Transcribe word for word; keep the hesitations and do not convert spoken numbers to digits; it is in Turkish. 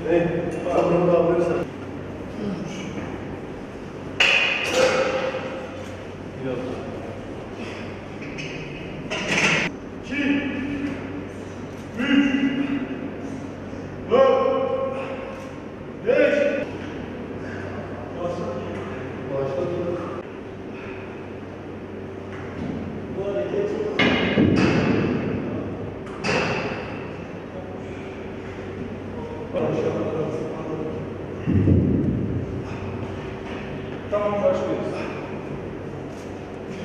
Evet. Sonra da alırsan. Biraz daha. İki. Üç. Dört. Beş. Başladı. Başladı. Bu hareket. Başladı.